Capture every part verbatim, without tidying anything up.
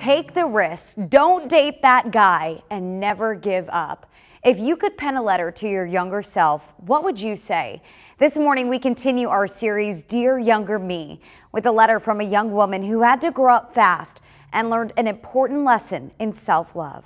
Take the risk, don't date that guy, and never give up. If you could pen a letter to your younger self, what would you say? This morning we continue our series, Dear Younger Me, with a letter from a young woman who had to grow up fast and learned an important lesson in self-love.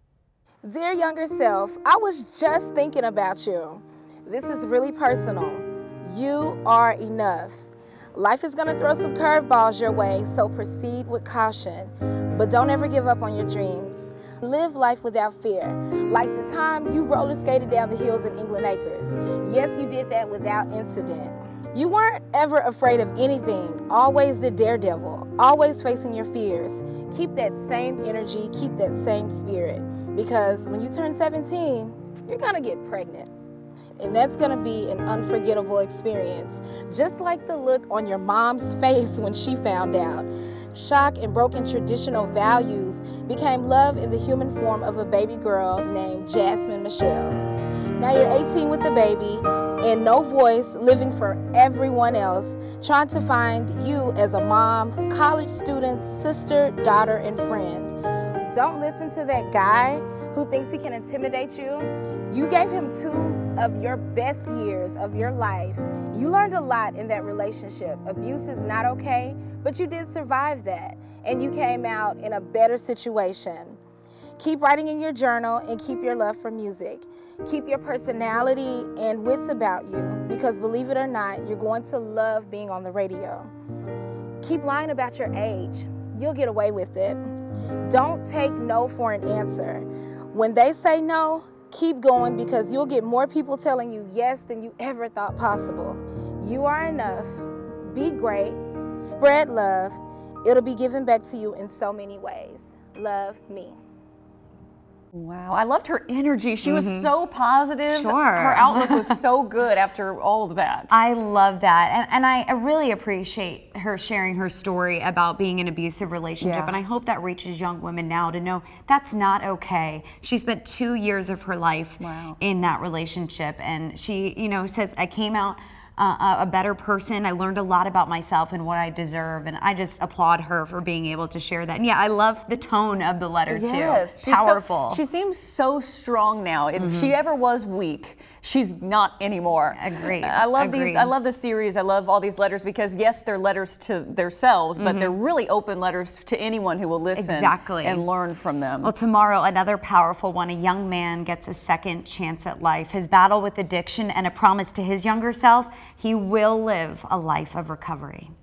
Dear younger self, I was just thinking about you. This is really personal. You are enough. Life is going to throw some curveballs your way, so proceed with caution. But don't ever give up on your dreams. Live life without fear. Like the time you roller skated down the hills in England Acres. Yes, you did that without incident. You weren't ever afraid of anything. Always the daredevil. Always facing your fears. Keep that same energy. Keep that same spirit. Because when you turn seventeen, you're going to get pregnant. And that's going to be an unforgettable experience. Just like the look on your mom's face when she found out. Shock and broken traditional values became love in the human form of a baby girl named Jasmine Michelle. Now you're eighteen with the baby and no voice, living for everyone else, trying to find you as a mom, college student, sister, daughter, and friend. Don't listen to that guy who thinks he can intimidate you. You gave him two of your best years of your life. You learned a lot in that relationship. Abuse is not okay, but you did survive that, and you came out in a better situation. Keep writing in your journal and keep your love for music. Keep your personality and wits about you, because believe it or not, you're going to love being on the radio. Keep lying about your age. You'll get away with it. Don't take no for an answer. When they say no, keep going, because you'll get more people telling you yes than you ever thought possible. You are enough. Be great. Spread love. It'll be given back to you in so many ways. Love, me. Wow, I loved her energy. She Mm-hmm. was so positive. Sure. Her outlook was so good after all of that. I love that. And, and I, I really appreciate her sharing her story about being in an abusive relationship. Yeah. And I hope that reaches young women now to know that's not okay. She spent two years of her life Wow. in that relationship. And she, you know, says, I came out Uh, a better person. I learned a lot about myself and what I deserve, and I just applaud her for being able to share that. And yeah, I love the tone of the letter Yes, too. she's Powerful. So, she seems so strong now. If Mm-hmm. she ever was weak, she's not anymore. Agreed. I love Agreed. these. I love the series. I love all these letters, because yes, they're letters to themselves, but they're really open letters to anyone who will listen Exactly. and learn from them. Well, tomorrow, another powerful one. A young man gets a second chance at life. His battle with addiction and a promise to his younger self, he will live a life of recovery.